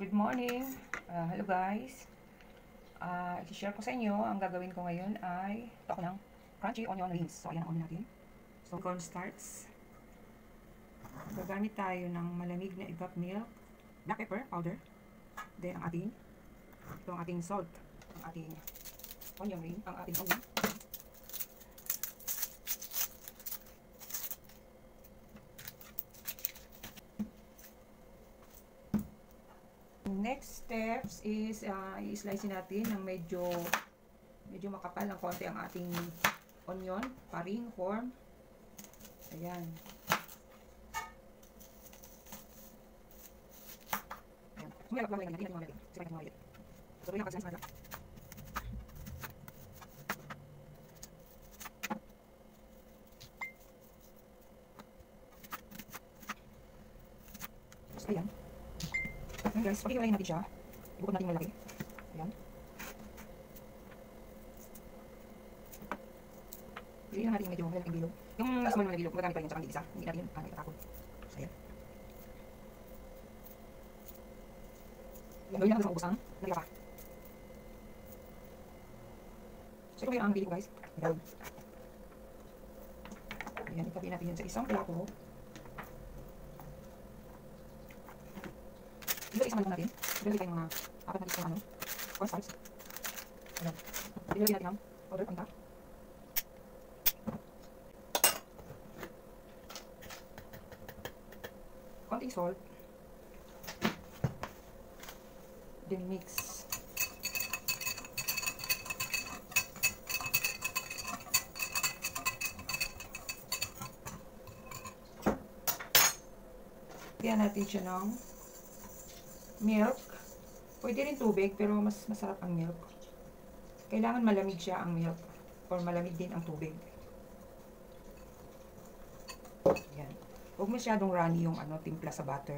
Good morning! Hello guys! I-share ko sa inyo, ang gagawin ko ngayon ay ito ako ng crunchy onion rings. So, ayan ang onion natin. So, cornstarch. Gagamit tayo ng malamig na evap milk, black pepper powder, then ang ating salt, ang ating onion ring, ang ating onion. Next steps is i-slice natin ng medyo makapal ng konti ang ating onion, paring, form. Ayan. Ayan. Sumayap lang natin yung mga sipay ng mga ito. So, ito yung pag-slice natin. So, ayan. Ayan guys, pakikilayin natin siya. Ibukod natin malaki. Ayan. Piliin natin yung medyo malaking bilog. Yung mas malaking bilog, magagamit pa rin yan sa kandila isa. Hindi natin yun itatapon. So, ayan. Gawin lang sa maubos ang nalila pa. So, ito yung ang bilog guys. Ayan. Ayan, itabi natin yan sa isang plato. Ilagay isang natin. Ilagay tayo mga apat na litro cornstarch. Ayan. Ilagay natin ang powder panta. Konting salt. Then mix. Kaya natin siya ng milk. Pwede rin tubig, pero mas masarap ang milk. Kailangan malamig siya ang milk. Or malamig din ang tubig. Ayan. Huwag masyadong runny yung timpla sa butter.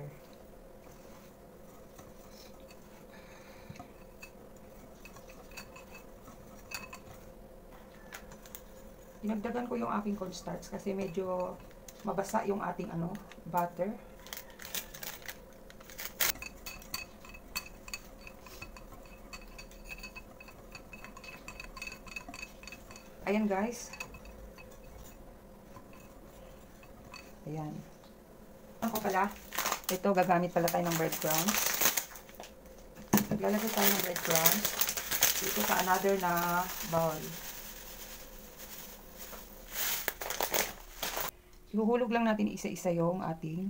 Dinagdagan ko yung aking cornstarch kasi medyo mabasa yung ating butter. Ayan guys. Ayan. Ako pala, ito gagamit pala tayo ng breadcrumbs. Lalagay tayo ng breadcrumbs dito sa another na bowl. Ihuhulog lang natin isa-isa yung ating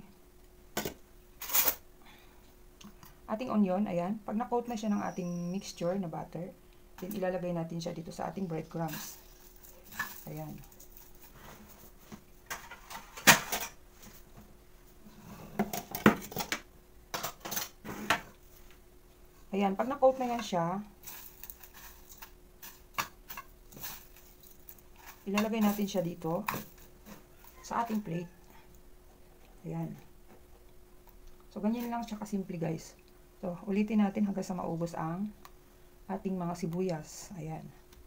onion. Ayan. Pag na-coat na siya ng ating mixture na butter, then ilalagay natin siya dito sa ating breadcrumbs. Ayan. Ayan, pag na-coat na yan siya, ilalagay natin siya dito sa ating plate. Ayan. So, ganyan lang siya kasimple guys. So, ulitin natin hanggang sa maubos ang ating mga sibuyas. Ayan.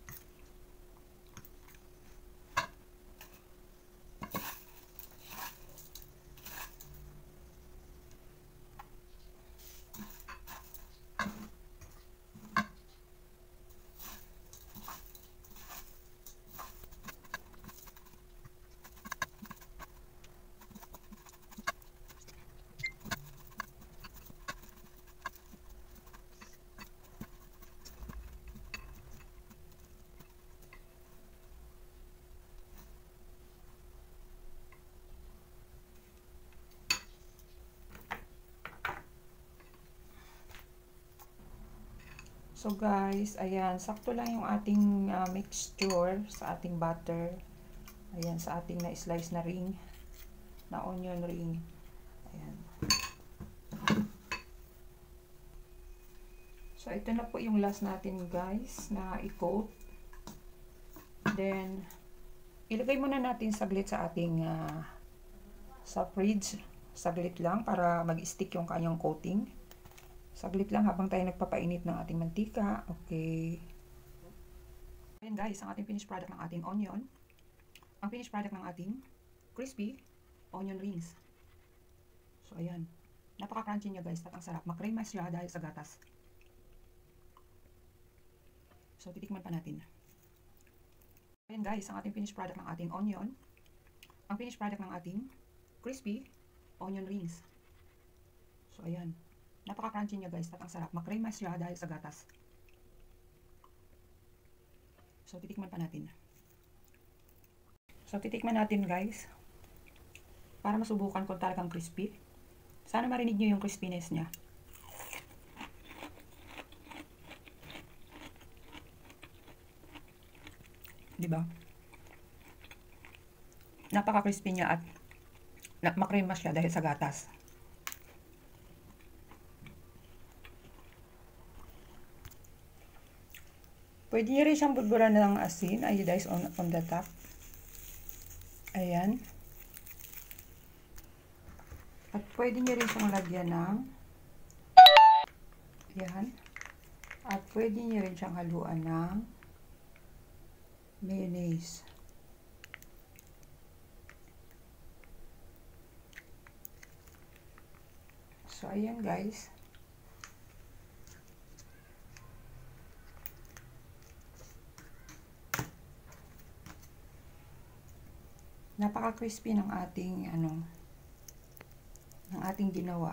So guys, ayan, sakto lang yung ating mixture sa ating butter. Ayan, sa ating na-slice na ring, na onion ring. Ayan. So, ito na po yung last natin guys, na i-coat. Then, ilagay muna natin saglit sa ating sa fridge. Saglit lang para mag-stick yung kanyang coating. Saglit lang habang tayo nagpapainit ng ating mantika. Okay. Ayan guys, ang ating finished product ng ating onion. Ang finished product ng ating crispy onion rings. So, ayan. Napaka-crunchy niya guys, at ang sarap. Makrema siya dahil sa gatas. So, titikman pa natin. Ayan guys, ang ating finished product ng ating onion. Ang finished product ng ating crispy onion rings. So, ayan. Napaka-crunchy niya guys, at ang sarap. Makrema siya dahil sa gatas. So, titikman pa natin. So, titikman natin guys. Para masubukan kung talagang crispy. Sana marinig nyo yung crispiness niya. Diba? Napaka-crispy niya at makrema siya dahil sa gatas. Pwede nyo rin siyang budburan ng asin, iodized on the top. Ayan. At pwede nyo rin siyang lagyan ng ayan. At pwede nyo rin siyang haluan ng mayonnaise. So, ayan guys. Napaka-crispy ng ating ng ating ginawa.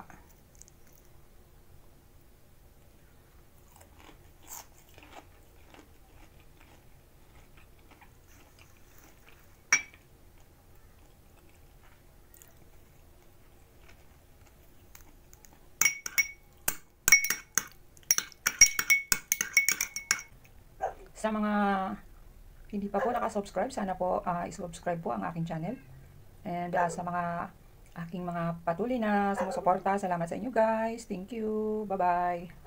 Sa mga hindi pa po nakasubscribe, sana po isubscribe po ang aking channel. And sa mga aking mga patuloy na sumusuporta, salamat sa inyo guys. Thank you. Bye-bye.